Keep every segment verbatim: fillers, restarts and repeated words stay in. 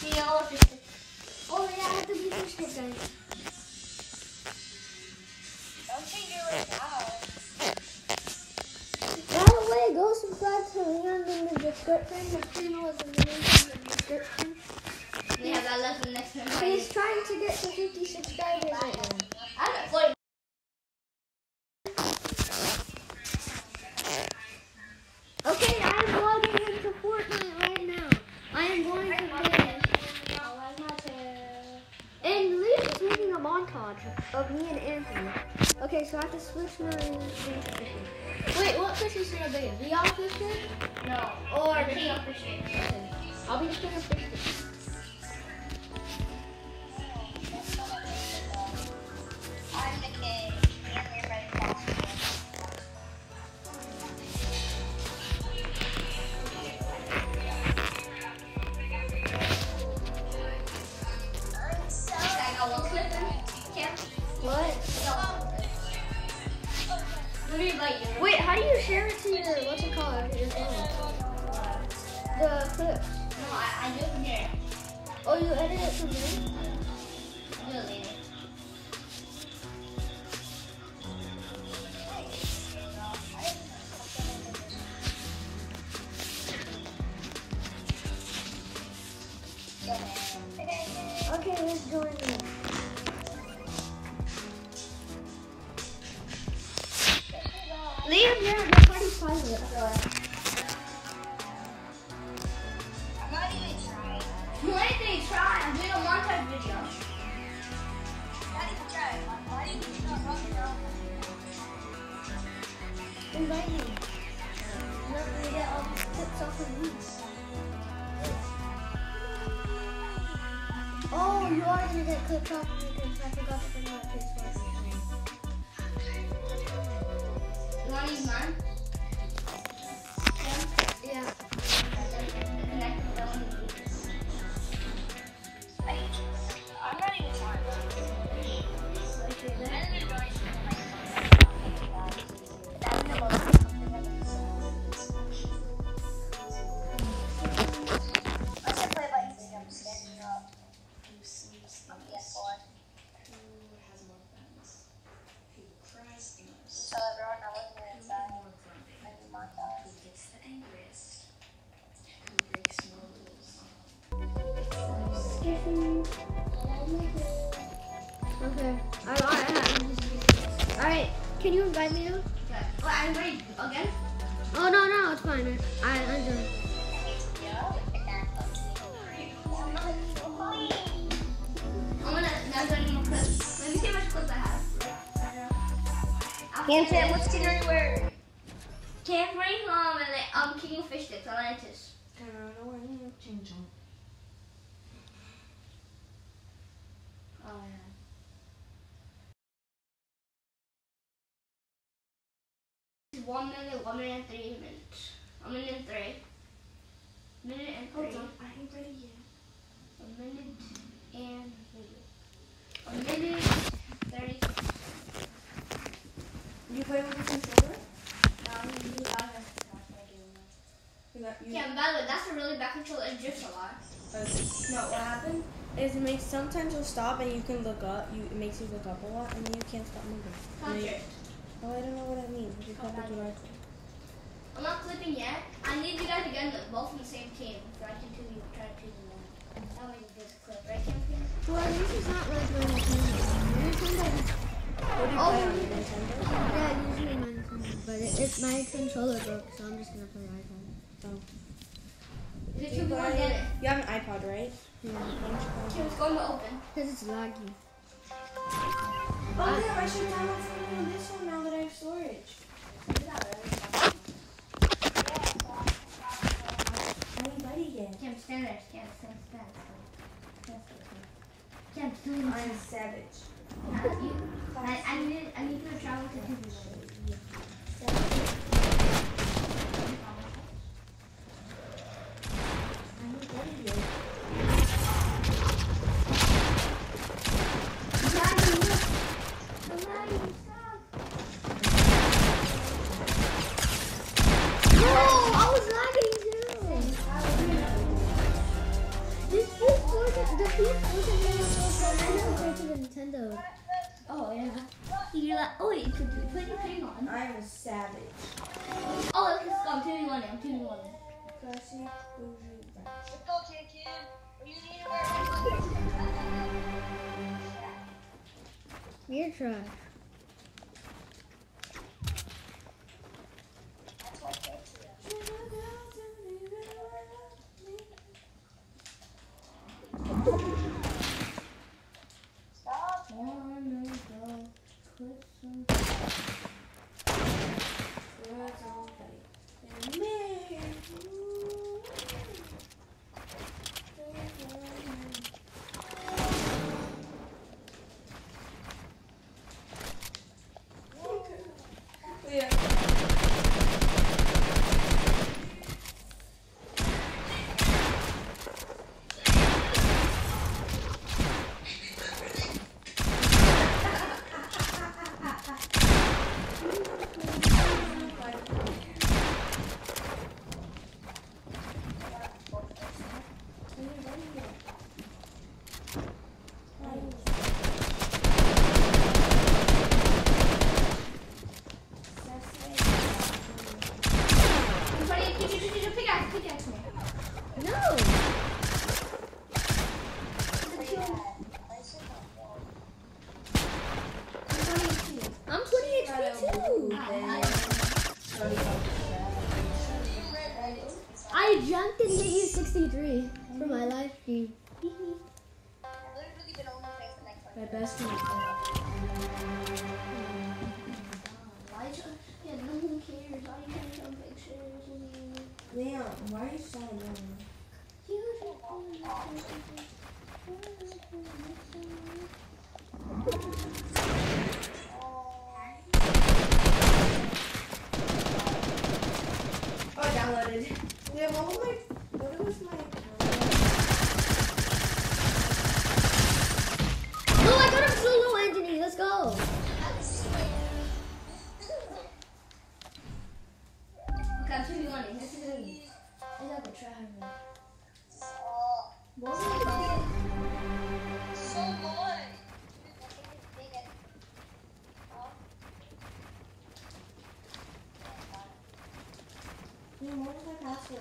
Oh yeah, I have to be fish stick, guys. Don't change your way now. By the way, go subscribe to Leon in the description. His channel is in the link in the description. Yeah, that left the next one. He's trying to get to fifty subscribers right now. I'm at forty. Okay, I am logging into Fortnite right now. I am going to play. And Leah's making a montage of me and Anthony. Okay, so I have to switch my thing to fishing. Wait, what fish is gonna be? The all fishing? No. Or The king of fishing. Okay. I'll be the king of fishing. I'm the king. And you're ready to watch. I'm so I got one clip in. Cam. What? Let me invite you. Wait, how do you share it to your, what's it called? Your phone? The clips. No, I, I do it from here. Oh, you edit it from there? I'll do it later. Okay, let's join in. Liam, yeah, the party's private. I'm not even trying. No, Anthony, try. I'm doing a montage video. Not even trying. I'm not even trying. Invite me. You're not gonna get all these tips off of me. Oh, you are gonna get clipped off of me because I forgot to bring my face wash. You want to use mine? Yeah. Connect with that one. I'm not even trying. Okay, then. I don't even know I should play. That's the most I should play by Instagram. I'm standing up. On P S four. So everyone I wasn't inside. Maybe montage. Okay. I, I, I, Alright, can you invite me now? Okay. Well, I'm ready again. Oh, no, no, it's fine. I, I, I'm done. I'm gonna now do any more clips. Let me see how much clips I have. Hanson, what's today's word? Tampering, um, and then, um, kicking fish sticks, Atlantis. Oh, yeah. One minute, one minute and three minutes. A minute and three. Minute and three. Hold on, I ain't ready yet. A minute and a minute thirty. You play with the controller? Um, you got it. You got, you, Yeah, by the way, that's a really bad controller. It drifts a lot. No, what happened is it makes sometimes you'll stop and you can look up. You it makes you look up a lot and then you can't stop moving. Not And you- drift. Oh, I don't know what that means. What do you call How it? bad is I'm not clipping yet. I need you guys to get both from the same team. So I can choose you, try to choose one. That way you just clip, right, Champion? Well, this is not like my Nintendo. My Nintendo. What do you Oh. play on your Nintendo? Yeah, usually my Nintendo. But it, it, my controller broke, so I'm just gonna play iPhone. Oh. If You you want to play- get it. You have an iPod, right? Yeah. Why don't you play? Okay, it's going to open. Because it's laggy. Oh, yeah, I should download something on this one now that I have storage. I ain't ready yet. Cam, stand there. Cam, stand, stand. stand. Cam, stand. I'm a savage. Uh, you, I, I need, I need you to travel to Disney. I ain't ready yet. No, I was lagging too. This is the P S wasn't very good. I never played to the Nintendo. Oh yeah. You're like, oh wait, put put your thing on. I'm a savage. Oh, let's go. I'm two v one. I'm two v one. Classy, bougie, right. Let's go, Kid Kid. You need to wear headphones. You're trash. That's what I Stop. Wanna go put some Words all day. And me. Yeah. No. I'm twenty H P too. I jumped and hit you sixty-three for my live stream. My best friend. Yeah, no one cares. All you can show pictures of me. Leon, why are you so annoying? Oh, I downloaded. Yeah, what was my, what was my account? No, I got a solo, Anthony. Let's go. Okay, I'm two v one. This is gonna be. I got the try. So good. Yeah, what was my password?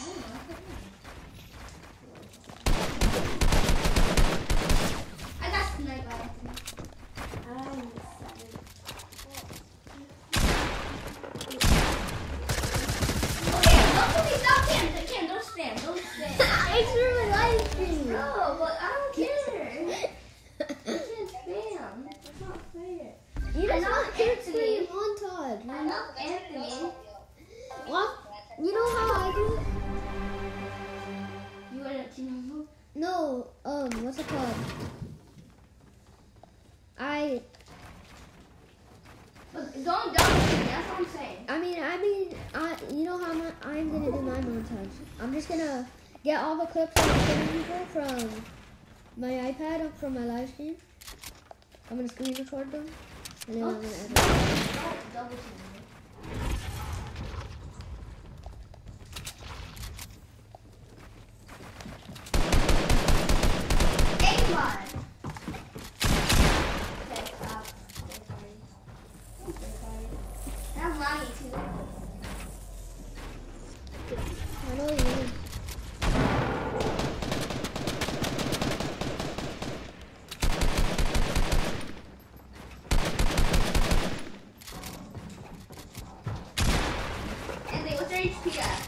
I got sniped by Anthony. I'm excited. Okay, don't put me stop Cam. Cam, don't spam. Don't spam. It's for my live stream. No, but I don't care. You can't spam. That's not fair. You just I'm want not to Anthony. screen montage. I love Anthony. What? You know how I do it? You want a team move? No, um, what's it called? I, But don't double me. That's what I'm saying. I mean, I mean, I, you know how my, I'm gonna do my montage. I'm just gonna get all the clips that I'm sending people from my iPad from my live stream. I'm gonna screen record them, and then I'm gonna edit. Don't double team me. Avon! Okay, stop. Okay, sorry. Okay, sorry. And I'm lagging too. I know you is. Anthony, what's your H P at?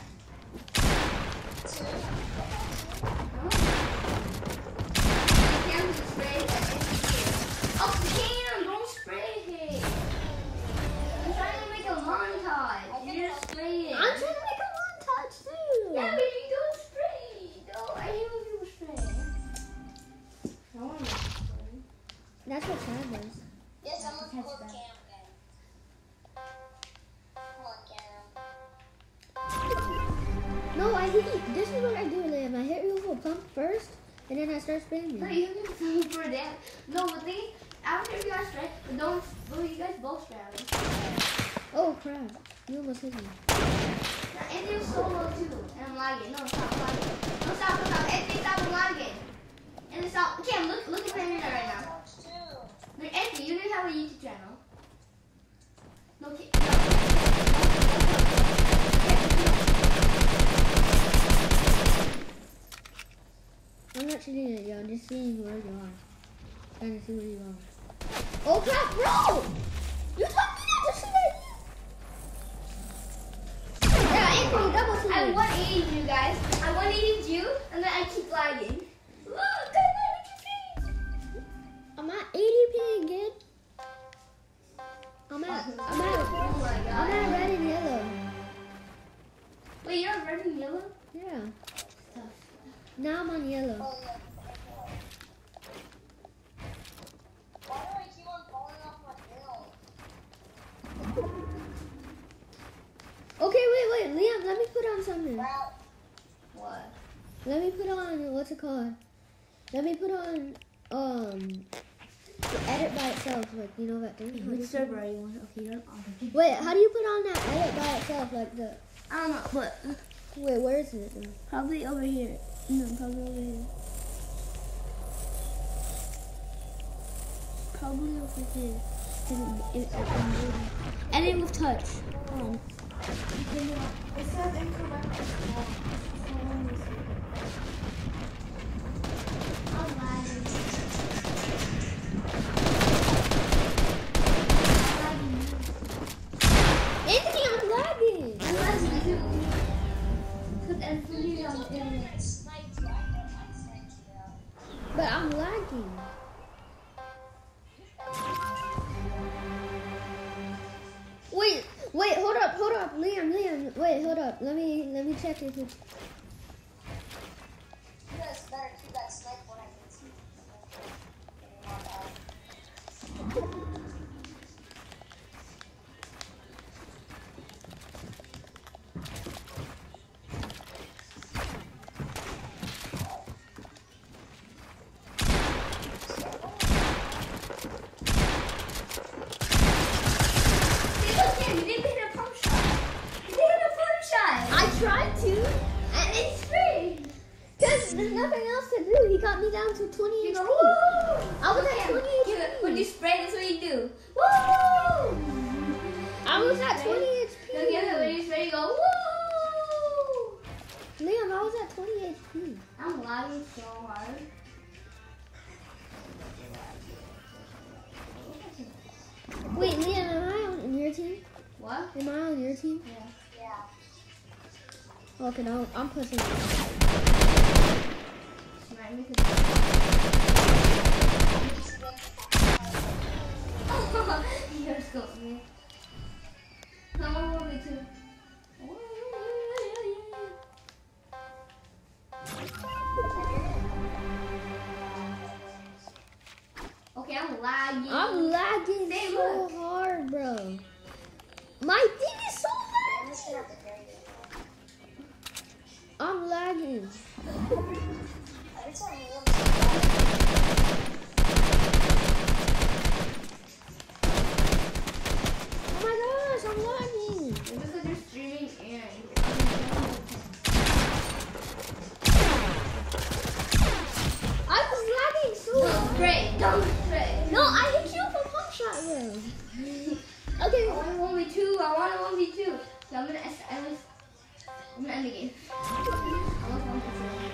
Cam just sprayed at H P. Oh, Cam, don't spray it. I'm trying to make a montage. You're just spraying. I'm trying to make a montage too. Yeah, but you don't spray. No, I hate when people spray. I want to play. That's what Chad does. Yes, I'm Catch gonna record that. Cam again. Come on, Cam. No, I hit. This is what I do, Liam. I hit you with a pump first, and then I start spraying No, you. you can for that. No, but they, I don't care if you guys spray, but don't, well, you guys both spray at me. Oh crap! You almost hit me. Now, Anthony's solo too, and I'm lagging. No, stop lagging. No, stop, no, stop. Anthony, stop, I'm lagging. No, ki- no, no, I'm not shooting at you. I'm just seeing where you are. Trying to see where you are. Oh crap, bro! You told me not to shoot at you. Yeah, April, double shoot. I one eighty you guys. I one eighty you, and then I keep lagging. Look, I lagged your face. I'm at eighty p again. I'm at, I'm at, Oh my god. I'm at red and yellow. Wait, you're on red and yellow? Yeah. Now I'm on yellow. Oh, yeah. Why do I keep on falling off my hill? Okay, wait, wait, Liam, let me put on something. Wow. What? Let me put on, what's it called? Let me put on, um, the edit by itself, like, you know that thing? How do you- server are you on? Okay, you're on. Wait, how do you put on that edit by itself, like the, I don't know, but wait, where is it? then? probably over here. No, probably over here. Probably over here. In, in, in, edit with touch. Hold on. It says incorrect. I'm lagging. Anthony, I'm lagging! I'm lagging too. Because everybody's on the internet. But I'm lagging. Wait, wait, hold up, hold up, Liam, Liam, wait, hold up. Let me, let me check if it's. You guys better keep that snipe when I can see. See, look, Sam, you didn't hit a pump shot. You didn't hit a pump shot. I tried to, And it's free. because there's nothing else to do. He got me down to twenty You H go, P. woo! I was at Okay, twenty you- H P. When you spray, that's what you do. Woo! I was at twenty H P. No, yeah, when you spray, you go, woo! Liam, I was at twenty H P. I'm lagging so hard. Wait, Liam, am I on your team? What? Am I on your team? Yeah. Yeah. Okay, no, I'm pushing. Snipe me. You're so me. Come on, one v two. Okay, I'm lagging. I'm lagging Say so look. hard, bro. My thing is so I'm just laggy. gonna have to carry you. I'm lagging. Every time you look, Oh my gosh, I'm lagging. It's because you're streaming and I was lagging so don't hard. spray, don't spray. No, I hit you for pump shot, bro. Okay. I want a one v two. I want a one v two. So I'm gonna S at least. I'm gonna end the game. I want one v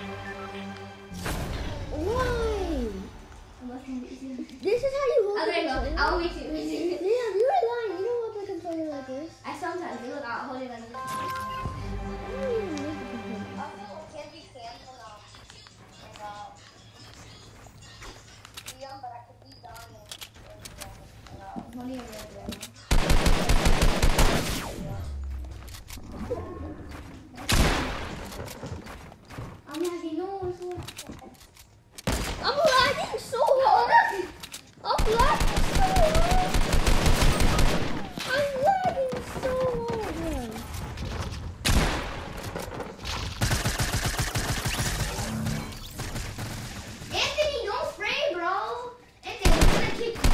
Why? two. I want one v two. This is how you hold Oh, there you the go. controller. I want v two. Yeah, you were lying. You don't hold the controller like this. I sometimes do. Look, I'll hold it like this. I don't even make the controller. I feel it can be canned when um, in uh, Liam, but I could be done in, in, uh, I'm holding it right there. I'm lagging. No, it's so. I'm lagging so hard. I'm lagging so hard. I'm lagging so hard, bro. Anthony, don't spray, bro. Anthony, we're gonna kick you.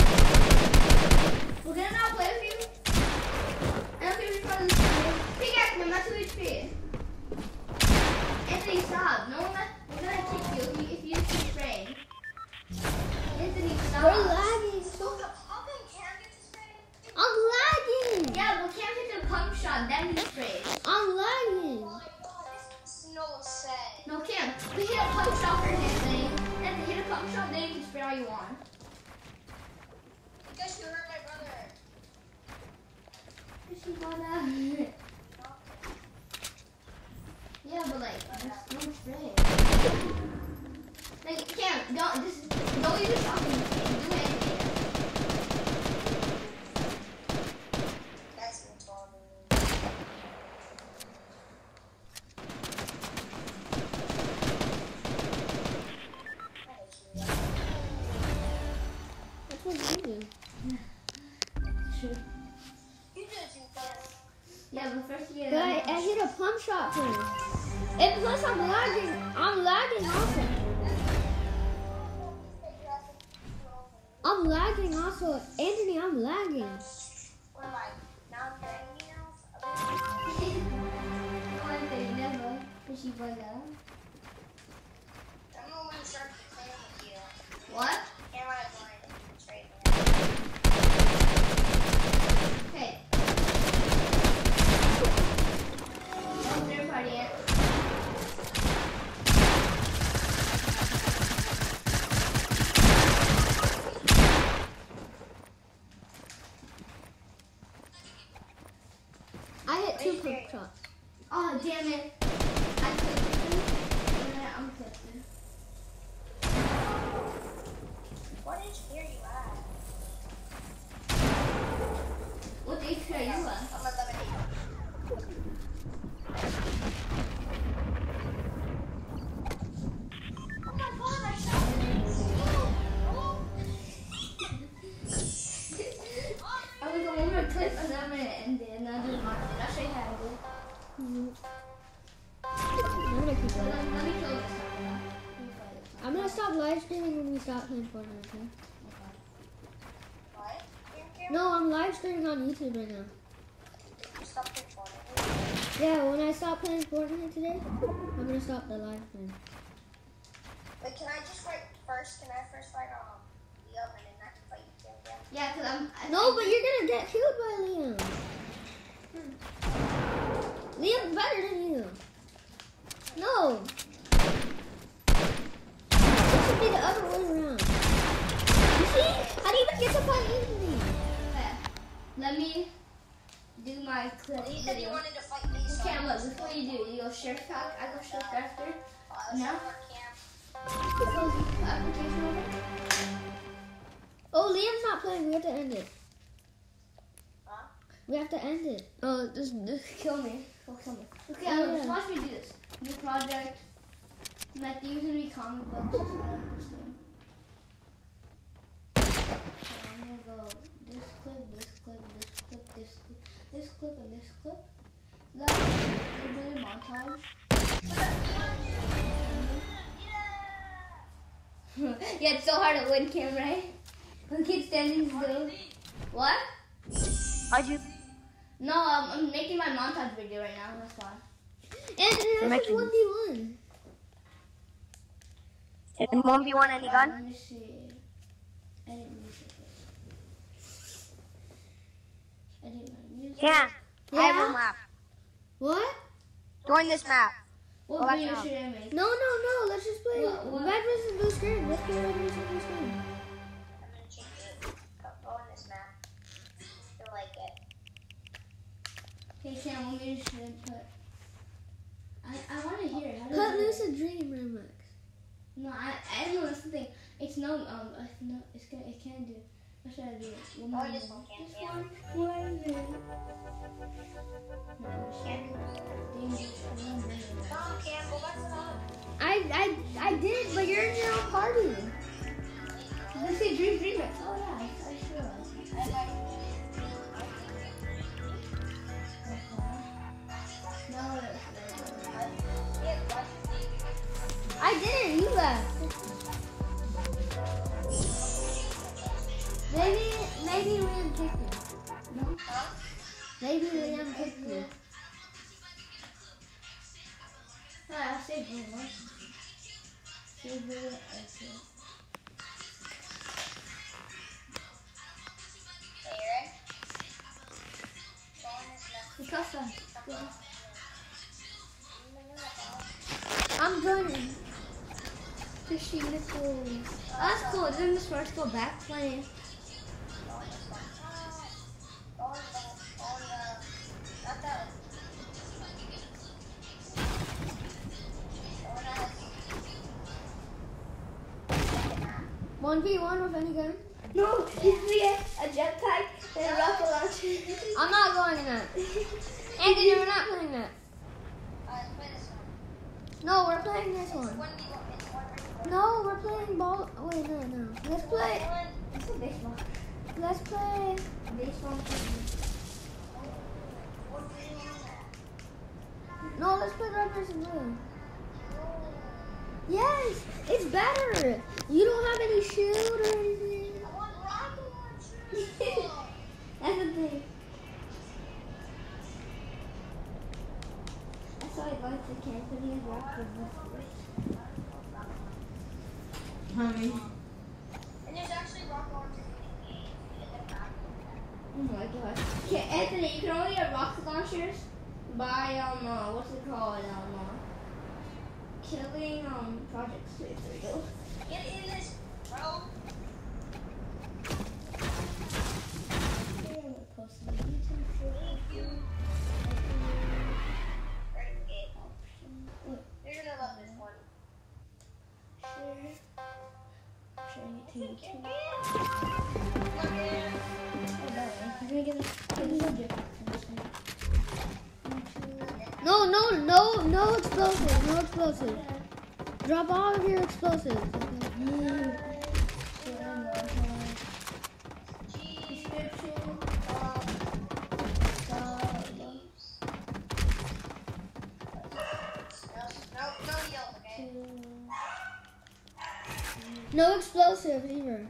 We're gonna not play with you. I don't care if you're from the pickaxe me, I'm not two H P. Anthony, stop. No, we're not. We're gonna kick you if you, if you keep spraying. Anthony, stop. We're lagging so how come can get to spray? I'm lagging you on? Because you hurt my brother. She wanna. Yeah, but like, just don't spray. Like, Cam, don't just don't use your shotgun. Do anything. That's retarded. That's what you do. True. You do it too fast. Yeah, but first you get. But I, I hit a pump shot for him. And plus I'm lagging. I'm lagging also. I'm lagging also. Anthony, I'm lagging. What am I? Now I'm thirty now? One thing, never. Cause she was that. I don't know when to start playing with you. What? Can't run a blind. Trade me. Hey. Oh, third party yet. I hit two pump shots. Oh, damn it. I clicked it. And then I'm clipping. What H P are you at? What H P are you at? I'm eleven eight. Oh my god, I shot him. I was on one more clip and then I'm gonna end it and then I'll do my thing. I'll show you how to do it. Mhm. I'm gonna keep Let, going. let me kill this one. Let me fight it. I'm gonna stop live streaming when we stop playing Fortnite. Okay? What? You No, I'm live streaming on YouTube right now. stop recording. Yeah, when I stop playing Fortnite today, I'm gonna stop the live stream. Wait, can I just fight first? Can I first fight um Liam and then I can fight you again? Yeah, because I'm. I No, but you're gonna get killed by Liam. Liam's better than you. No. It should be the other way around. You see? How do you even get to fight Anthony? Okay. Let me do my clip. You said you video. wanted to fight me, so Cam, look, this is what you do. You go shift pack, I go shift after. Uh, No. for Cam. Close the application over. Oh, Liam's not playing. We have to end it. Huh? We have to end it. Oh, just, just Kill me. Go kill me. Okay, Oh, um, yeah. just watch me do this. New project. My theme's gonna be comic books. Just like this thing. So I'm gonna go this clip, this clip, this clip, this clip, this clip, and this clip. That's literally montage. Yeah, it's so hard to win, Cam, right? When kids standing still. What? How'd you? No, um, I'm making my montage video right now. That's why. Anthony, that's Making- one v one. In one v one any gun? Let me see. I didn't music. I didn't my music. Yeah. I have Yeah? a map. What? Join this map. What Watch video out. should I make? No, no, no. Let's just play What- what? Red versus Blue Screen. Let's play Red versus Blue Screen. I'm gonna change it. Go go on this map. You'll like it. Hey Sam, what video should I put? I, I want to hear it. How do Cut I do loose it? a dream remix. No, I I don't know. That's the thing. It's no um. It's no. It's gonna. It can't do. What should I do? One Oh, more this minute. one can't Just be one on. more minute. No, it's Can't do dangerous. One minute. Come, Cam, go back to the hub. I, I, I did, but you're in your own party. Let's say Dream Remix. Oh yeah, I, I sure was. I like No, that's very Yeah, watch I didn't. You left. Maybe, maybe Liam kicked you. No? Huh? Maybe Liam kicked you. No, I saved one more. Save it. Okay. Okay, you ready? Go on this map. We got some. I'm joining. Fishy nipples. Oh, that's cool. Doesn't this first go back playing? one v one with any gun? No, you get a jetpack and a rocket launcher. I'm not going in that. Anthony, we're not playing that. No, we're playing this one. No, we're playing ball. Oh, wait, no, no. Let's play. It's a baseball. Let's play. Baseball. No, let's play red versus blue. Yes, it's better. You don't have any shield or anything. That's the thing. That's why I like the Cantonese rocket launcher. Honey. And there's actually rocket launchers in the game. Oh my god. Okay, Anthony, you can only get rocket launchers by, um, uh, what's it called? Um, uh, killing, um, projects. Wait, there we go. Get in this, bro. You're gonna love this one. Sharing it to YouTube. Okay. I'm gonna get a, get a subject. No, no, no, no explosives. No explosives. Drop all of your explosives. Okay. No explosives either.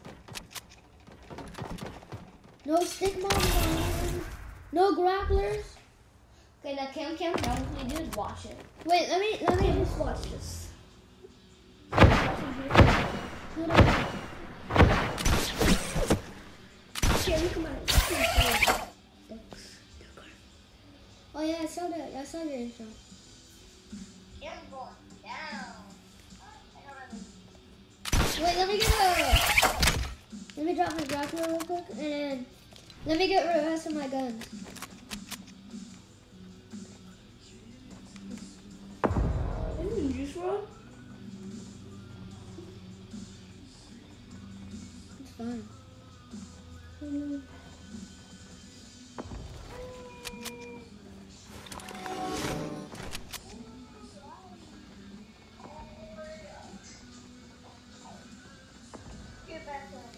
No stick bombs. No grapplers. Okay, now Cam Cam, now what we do is watch it. Wait, let me let me Okay, just watch this. Cam, come on. Oh yeah, I saw that. I saw your intro. I'm going down. I don't really. Wait, let me get a. Let me drop my grappler real quick, and then let me get rid of the rest of my guns. Isn't juice roll? It's fine. Get back to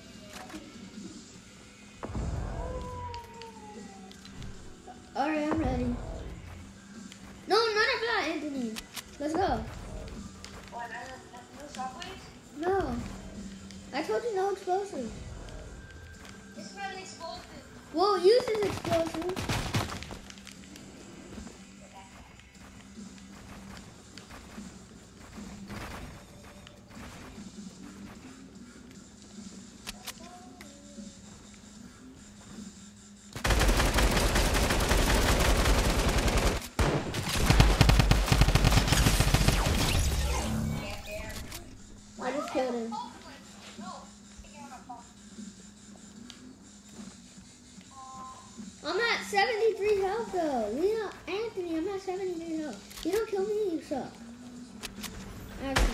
Alright, I'm ready. No, none of that, Anthony. Let's go. What? No shockwaves? No. I told you no explosives. This is not an explosive. Well, use this explosive. I just killed him. I'm at seventy-three health though. Lena, Anthony, I'm at seventy-three health. You don't kill me, you suck. Actually.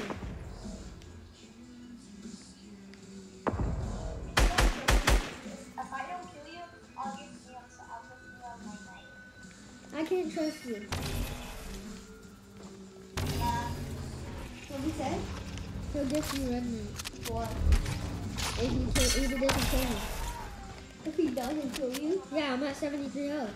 If I don't kill you, I'll give you I'll put you on my knife. I can't trust you. Yeah. What he said? He'll get you red man. What? If he, kill, if he doesn't kill me. If he doesn't kill you? Yeah, I'm at seventy-three health.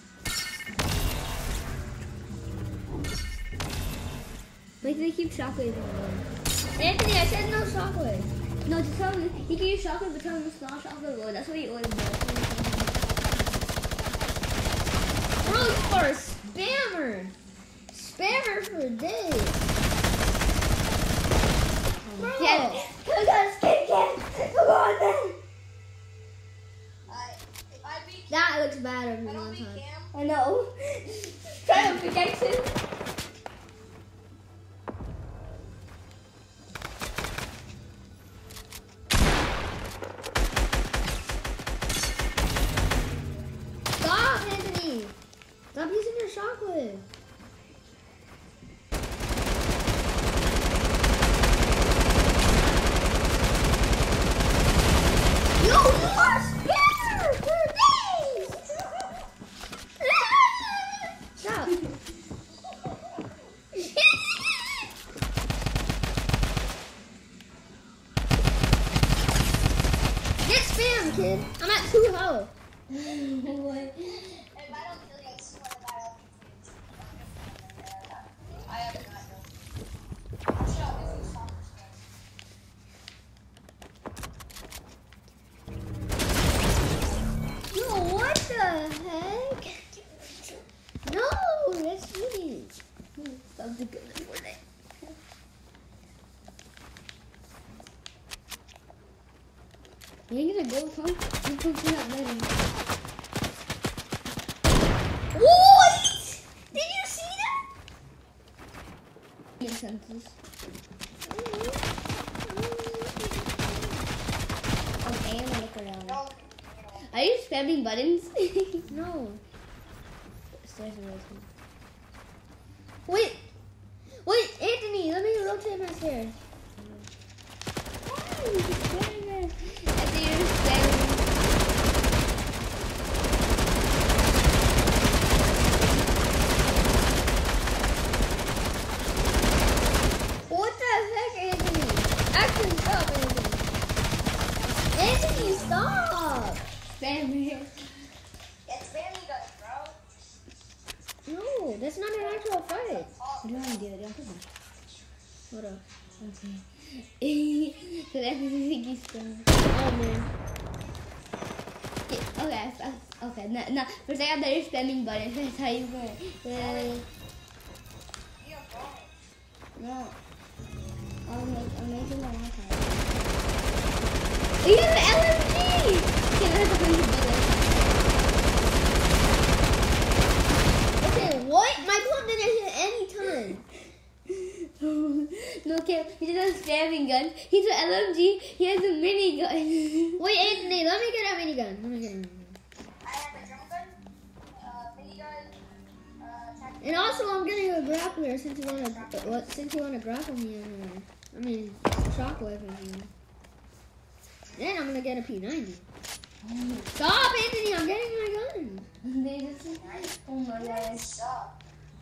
Like they keep shockwaves on. Anthony, I said no shockwave. No, just tell him he can use shockwave, but tell him it's not shockwave mode. That's what he always does. Bro, you are a spammer. Spammer for days. Bro. Get, come on, get, get. Come on, then. I, if I beat That looks bad I every don't one beat time. Cam, I know. Try to pickaxe him. kid. I'm at two health. What? If I don't kill you, I swear to God, I'll be I have not done. I'll show if you stop this game. No, what the heck? No, that's cheating. Something good for that. You ain't gonna go, Tom? You can see that later. What? Did you see that? Makes sense. Okay, I'm gonna look around. No, Are you spamming buttons? No. Stairs are open. Wait. Wait, Anthony, let me rotate my stairs. I think you're spamming. What the heck, Anthony? Actually, stop, Anthony. Anthony, stop. Spamming. it's family gun, bro. No, that's not an actual fight. What do you want to do? What do you want to do? What up? Okay. So that's the sticky stuff. Oh, man. Yeah, okay, so- okay. No, no. For a second, I thought you were spamming buttons. That's how you go. Yeah. You're wrong. No. I'm, make, I'm making my own time. You have an L M G! Okay, that's a hundred bullets. Okay, what? My club didn't hit any time. No, okay, he doesn't have a spamming gun. He's an L M G. He has a mini gun. Wait, Anthony, let me get a minigun. Let me get a minigun. I have a drum gun, uh, minigun, uh, tactical. And also, I'm getting a grappler since you wanna what since you wanna grapple me anyway. I mean, shockwave anyway. Then I'm gonna get a P ninety. Stop, Anthony! I'm getting my gun. They just, oh my god. Suck.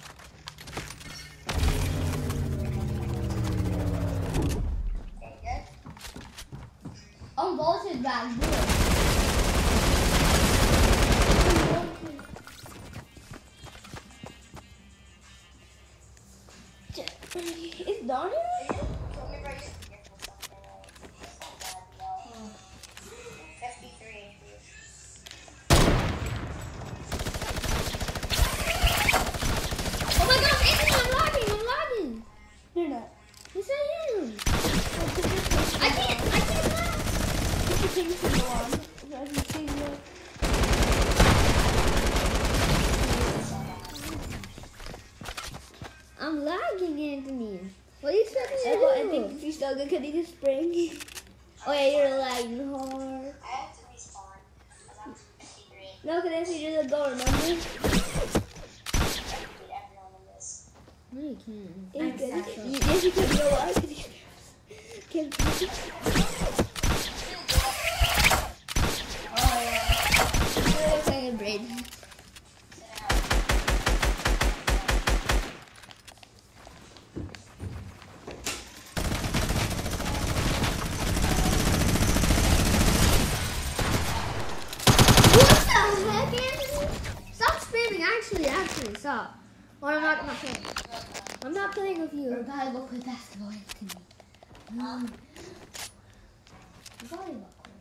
Okay, good. I'm bolted back. It's done here? Kill me, bro. You should be careful with something. It's not bad, no. fifty-three H P. Oh my gosh, Anthony! I'm lagging! I'm lagging! You're not. Yes, I am. I can't. I can't lag. Put the things to go on. So I can see you. I'm lagging, Anthony. What are you expecting me Oh, I to think do? you're still good. Can you just spring? Oh yeah, you're lagging hard. I have to respawn. Because I'm fifty-three. No, because I see you just go, remember? I beat everyone in this. No, you can't. It's good. Exactly. You, yes, you can go on. Can Oh yeah. It looks like a braid. What the heck, Anthony? Stop spamming. Actually, actually, stop. Or I'm not gonna play. I'm not playing with We're you. about to go play basketball, Anthony. Um, volleyball.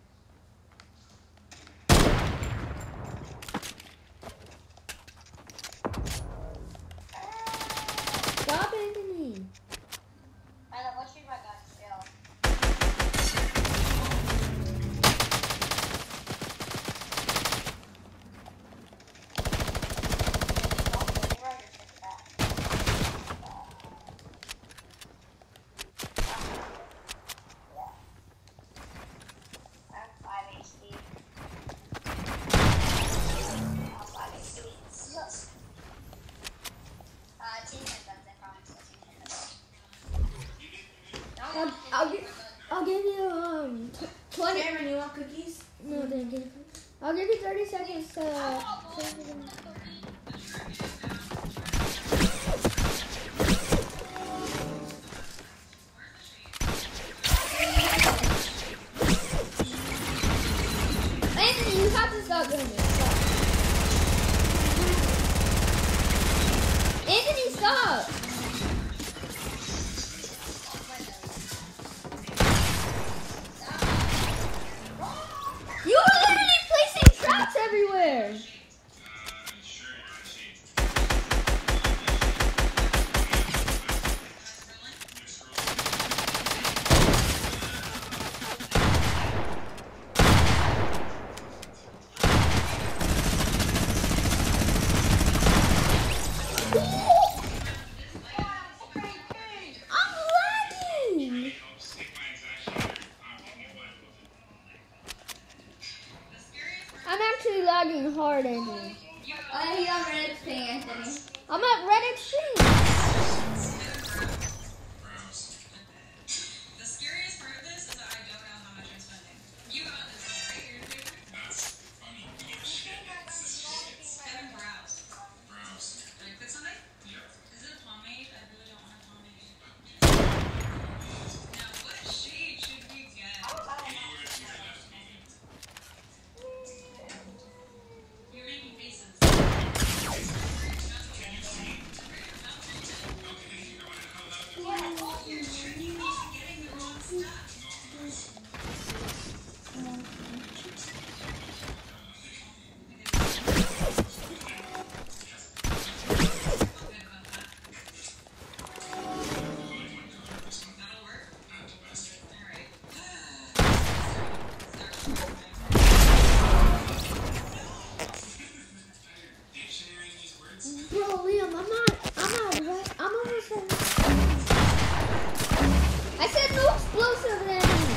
Stop, Anthony. I know, let's shoot my gun still. I'm five H P. I'm five H P. Yes. Uh, team guns, I promise. I'll, I'll, gi- I'll give you um t- twenty. Cameron, you want cookies? No, thank you. I'll give you thirty seconds to. stop doing this. Stop. Anthony, stop. You are literally placing traps everywhere. I'm actually lagging hard, Anthony. Oh, he's on red extreme, Anthony. I'm at red extreme. The scariest part of this is that I don't know how much I'm spending. You got this, right? You're doing it? That's funny. Oh shit. Kevin, browse. Browse. Did I click something? Yeah. Is it a pomade? I really don't want a pomade. Now, what shade should we get? You're making faces. Bro, Liam, I'm not, I'm not, red. I'm almost at I said no explosive enemies.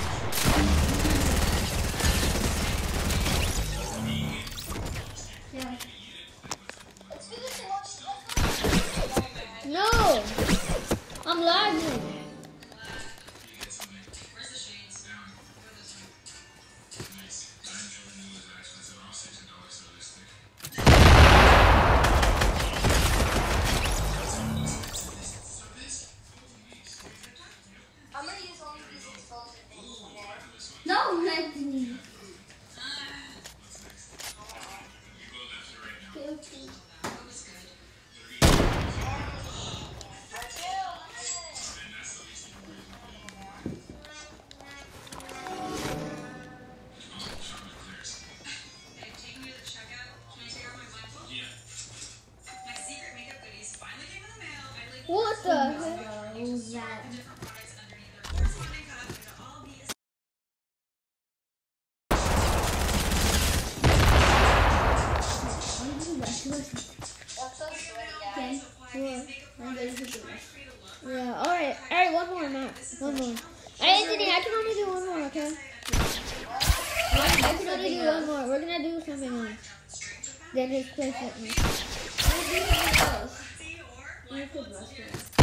Yeah. No, I'm lagging. Where's the shades? Go this way. Nice. I never knew it was that expensive. I'll six dollars for this thing. I'm gonna use only these explosive things, okay? No, Anthony. They've taken me to the checkout. Can I take out my blindfold? Yeah. My secret makeup goodies finally came in the mail. I like What the heck? What was that? the different products underneath their corresponding cup to all be I'm so sweaty, guys. Yeah, alright, alright, one more, Max. One more. Hey, Anthony, I can only do one more, okay? I can only do one more. We're gonna do something else. Then just play something. What do you think it was? or You could rush it.